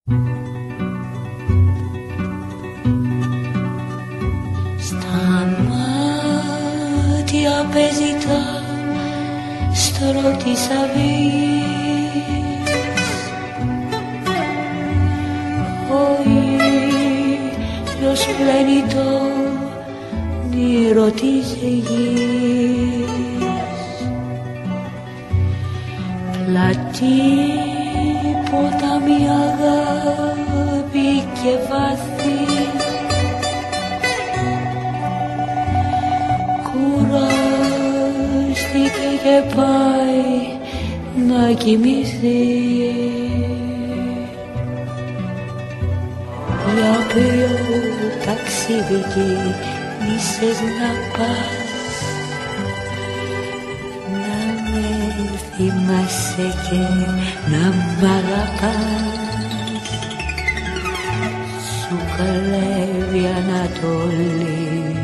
Στα μάτια παίζει τα στρώ της αυγής, ο ήλιος πλένει το όνειρο της γης. Πλατή ποτάμι αγάπη και βάθη, κουράστηκε και πάει να κοιμηθεί. Για ποιο ταξίδι κίνησες να πας, να με θυμάσαι και να μ' αγαπάς. Σου κλέβει Ανατολή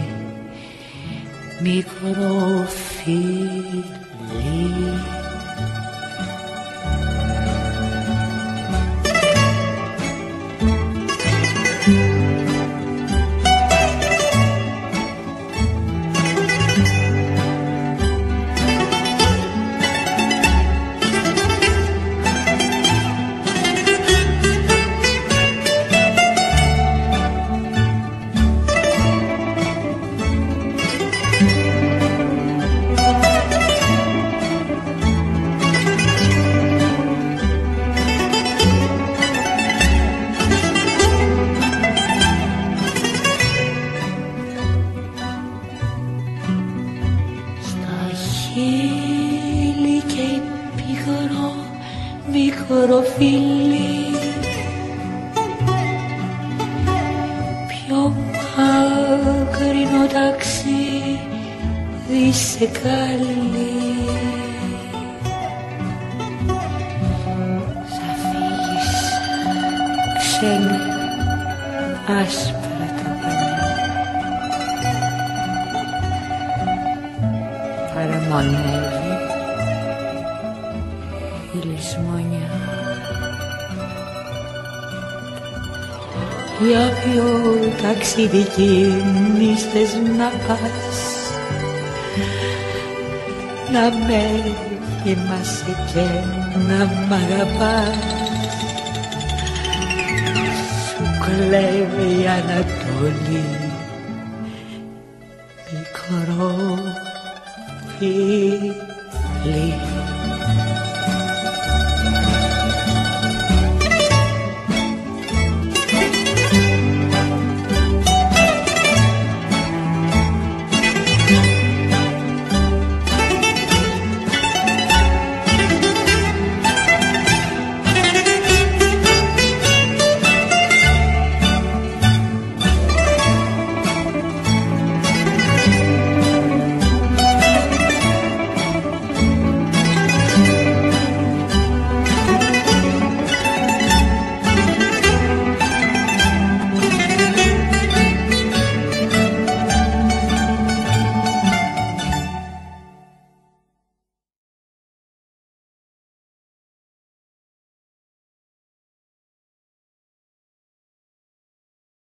μικρό φίλι. Χείλη και μικρό φίλι, πιο μακρινό ταξίδι σε καλεί. Θα φύγεις ξένη άσπρα τα πανιά, παραμονεύει η λησμονιά. Για ποιο ταξίδι κίνησες να πας, να με θυμάσαι και να μ' αγαπάς. Σου κλέβει η Ανατολή μικρό φίλι.